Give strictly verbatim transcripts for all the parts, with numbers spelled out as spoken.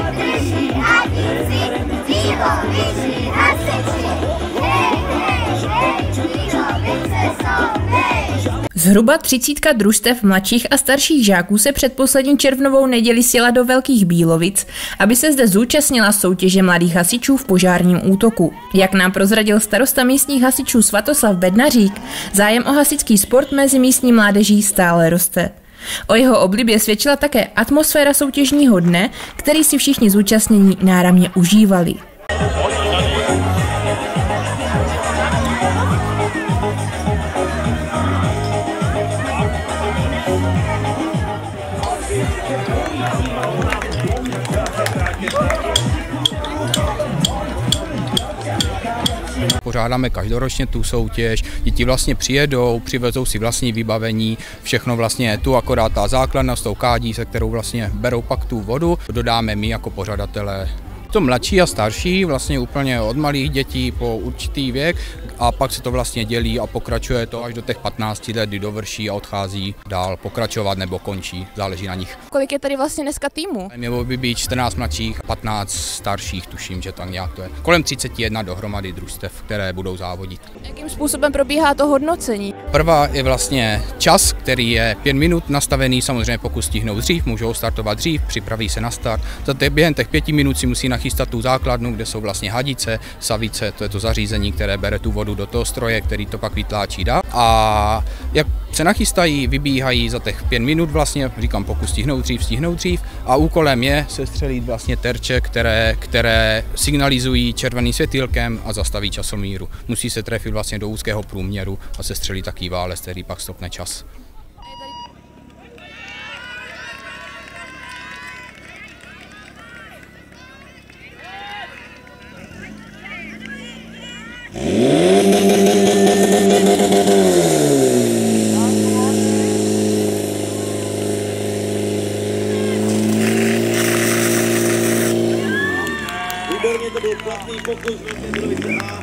vyšší a díci, dílo vyšší hasiči. Hej, hej, hej, dílovice jsou hej. Zhruba třicítka družstev mladších a starších žáků se před poslední červnovou neděli sjela do Velkých Bílovic, aby se zde zúčastnila soutěže mladých hasičů v požárním útoku. Jak nám prozradil starosta místních hasičů Svatoslav Bednařík, zájem o hasičský sport mezi místní mládeží stále roste. O jeho oblibě svědčila také atmosféra soutěžního dne, který si všichni zúčastnění náramně užívali. Pořádáme každoročně tu soutěž, děti vlastně přijedou, přivezou si vlastní vybavení, všechno vlastně tu akorát ta základna s tou kádí, se kterou vlastně berou pak tu vodu, dodáme my jako pořadatelé. To mladší a starší, vlastně úplně od malých dětí po určitý věk a pak se to vlastně dělí a pokračuje to až do těch patnácti let, kdy dovrší a odchází dál pokračovat nebo končí, záleží na nich. Kolik je tady vlastně dneska týmu? Mělo by být čtrnáct mladších, patnáct starších, tuším, že tak nějak to je. Kolem třicet jedna dohromady družstev, které budou závodit. Jakým způsobem probíhá to hodnocení? Prvá je vlastně čas, který je pět minut nastavený, samozřejmě pokud stihnou dřív, můžou startovat dřív, připraví se na start. Za těch, během těch pěti minut si musí nachystat tu základnu, kde jsou vlastně hadice, savice, to je to zařízení, které bere tu vodu do toho stroje, který to pak vytláčí dál. A jak se nachystají, vybíhají za těch pět minut vlastně, říkám, pokud stihnou dřív, stihnou dřív a úkolem je sestřelit vlastně terče, které, které signalizují červeným světýlkem a zastaví časomíru. Musí se trefit vlastně do úzkého průměru a sestřelit taký válec, který pak stopne čas. Výborně, to byl platný pokus Družice A,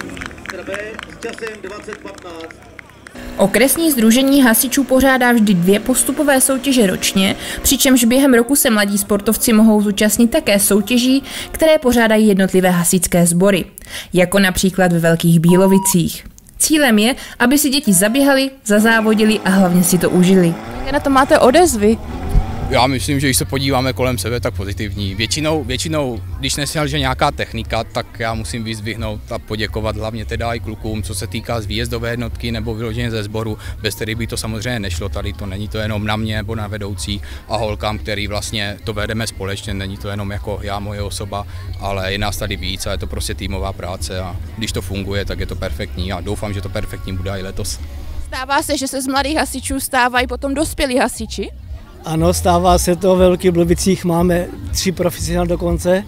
B s časem dvacet patnáct. Okresní sdružení hasičů pořádá vždy dvě postupové soutěže ročně, přičemž během roku se mladí sportovci mohou zúčastnit také soutěží, které pořádají jednotlivé hasičské sbory, jako například ve Velkých Bílovicích. Cílem je, aby si děti zaběhali, zazávodili a hlavně si to užili. Jaké na to máte odezvy? Já myslím, že když se podíváme kolem sebe, tak pozitivní. Většinou, většinou když neselže nějaká technika, tak já musím vyzdvihnout a poděkovat hlavně teda i klukům, co se týká z výjezdové jednotky nebo vyloženě ze sboru, bez kterých by to samozřejmě nešlo. Tady to není to jenom na mě nebo na vedoucí a holkám, který vlastně to vedeme společně, není to jenom jako já, moje osoba, ale je nás tady víc a je to prostě týmová práce a když to funguje, tak je to perfektní a doufám, že to perfektní bude i letos. Stává se, že se z mladých hasičů stávají potom dospělí hasiči? Ano, stává se to, v Velkých Bílovicích máme tři profesionály dokonce.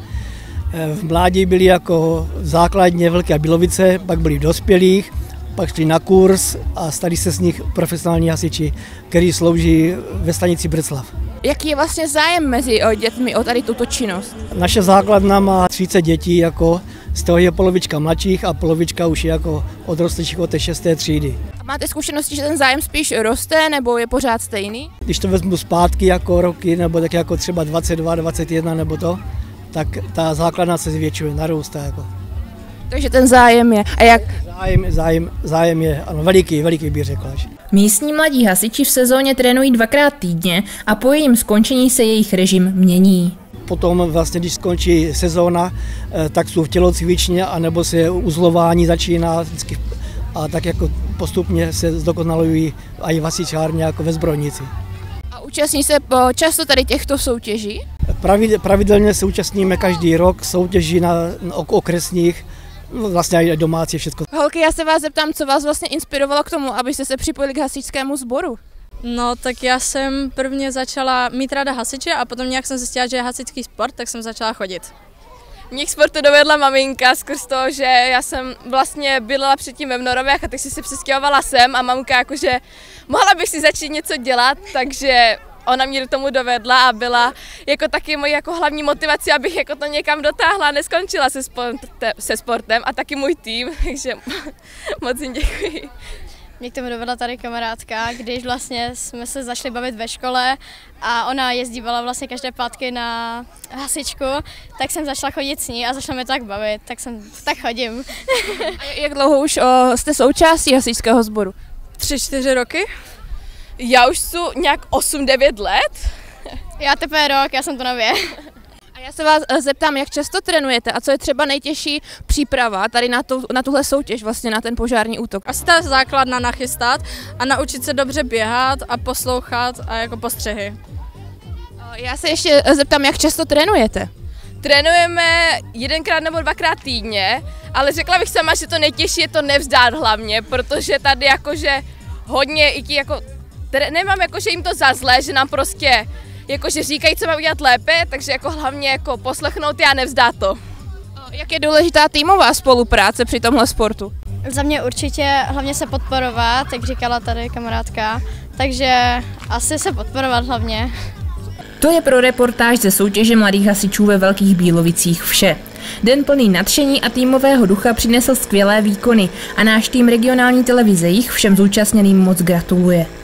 V mládí byli jako v základně Velké Bílovice, pak byli v dospělých, pak šli na kurz a stali se z nich profesionální hasiči, kteří slouží ve stanici Břeclav. Jaký je vlastně zájem mezi dětmi o tady tuto činnost? Naše základna má třicet dětí, jako, z toho je polovička mladších a polovička už je jako odrostlejších od té šesté třídy. A máte zkušenosti, že ten zájem spíš roste nebo je pořád stejný? Když to vezmu zpátky jako roky, nebo tak jako třeba dvacet dva, dvacet jedna nebo to, tak ta základna se zvětšuje, narůstá. Jako. Takže ten zájem je. A jak? Zájem, zájem, zájem je, ano, veliký, veliký bych řekla. Místní mladí hasiči v sezóně trénují dvakrát týdně a po jejím skončení se jejich režim mění. Potom vlastně, když skončí sezóna, tak jsou v tělocvičně, anebo se uzlování začíná vždycky a tak jako postupně se zdokonalují i v hasičárně jako ve zbrojnici. A účastní se často tady těchto soutěží? Pravidelně se účastníme každý rok soutěží na okresních, vlastně i domácí všechno. Holky, já se vás zeptám, co vás vlastně inspirovalo k tomu, abyste se připojili k hasičskému sboru? No, tak já jsem prvně začala mít ráda hasiče a potom nějak jsem zjistila, že je hasičský sport, tak jsem začala chodit. Mě k sportu dovedla maminka skrz toho, že já jsem vlastně bydlela předtím ve Mnorovech a tak si se přestěhovala sem a mamka jakože mohla bych si začít něco dělat, takže ona mě do tomu dovedla a byla jako taky mojí jako hlavní motivací, abych jako to někam dotáhla a neskončila se sportem, se sportem a taky můj tým, takže moc jim děkuji. Mě k tomu dovedla tady kamarádka, když vlastně jsme se začali bavit ve škole a ona jezdívala vlastně každé pátky na hasičku, tak jsem začala chodit s ní a začala mě tak bavit, tak jsem tak chodím. A jak dlouho už o, jste součástí hasičského sboru? Tři, čtyři roky. Já už jsem nějak osm devět let. Já teprve rok, já jsem to nově. A já se vás zeptám, jak často trénujete a co je třeba nejtěžší příprava tady na, tu, na tuhle soutěž, vlastně na ten požární útok? Asi ta základna nachystat a naučit se dobře běhat a poslouchat a jako postřehy. Já se ještě zeptám, jak často trénujete? Trénujeme jedenkrát nebo dvakrát týdně, ale řekla bych sama, že to nejtěžší je to nevzdát hlavně, protože tady jakože hodně i ti jako, nemám jakože jim to za zlé, že nám prostě jakože říkají, co mám udělat lépe, takže jako hlavně jako poslechnout a nevzdát to. Jak je důležitá týmová spolupráce při tomhle sportu? Za mě určitě hlavně se podporovat, jak říkala tady kamarádka, takže asi se podporovat hlavně. To je pro reportáž ze soutěže mladých hasičů ve Velkých Bílovicích vše. Den plný nadšení a týmového ducha přinesl skvělé výkony a náš tým regionální televize jich všem zúčastněným moc gratuluje.